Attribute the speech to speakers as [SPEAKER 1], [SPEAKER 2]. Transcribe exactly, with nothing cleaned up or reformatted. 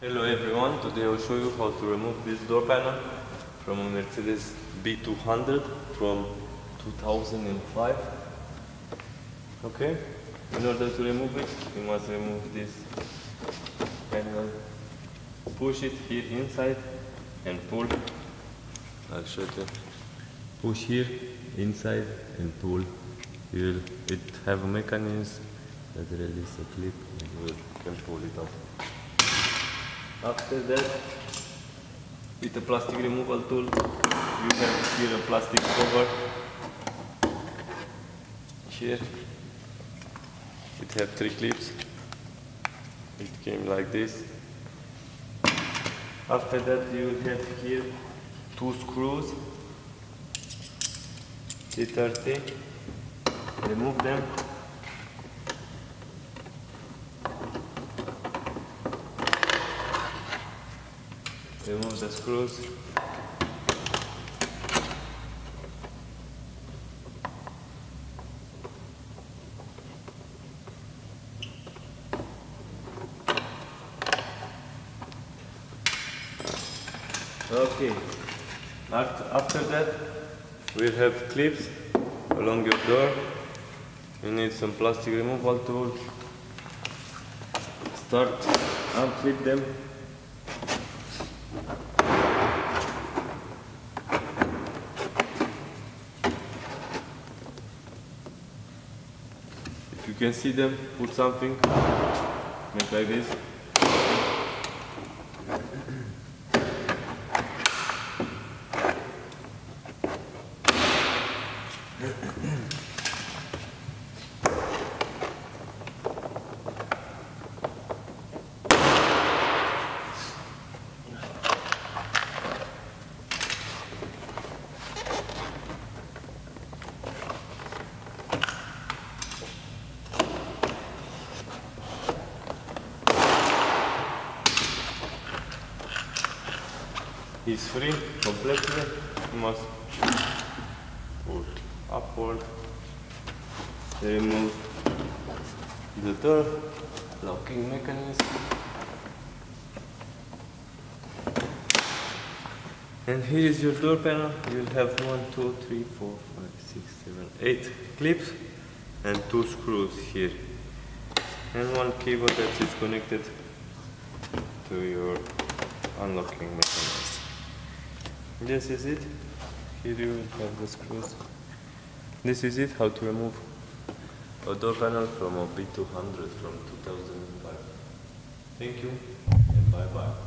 [SPEAKER 1] Hello everyone, today I'll show you how to remove this door panel from a Mercedes B two hundred from two thousand five. Okay, in order to remove it, you must remove this panel. Push it here inside and pull. I'll show you. Push here inside and pull. You will it have a mechanism that releases a clip and you can pull it off. After that, with a plastic removal tool, you have here a plastic cover. Here, it have three clips. It came like this. After that, you have here two screws, T thirty. Remove them. Remove the screws. Okay. After that, we'll have clips along your door. You need some plastic removal tool. Start unclip them. If you can see them, put something, make like this. It's free completely. You must put upward. Remove the door locking mechanism. And here is your door panel. You'll have one, two, three, four, five, six, seven, eight clips and two screws here. And one cable that is connected to your unlocking mechanism. This is it. Here you will have the screws. This is it, how to remove a door panel from a B two hundred from two thousand five. Thank you and bye bye.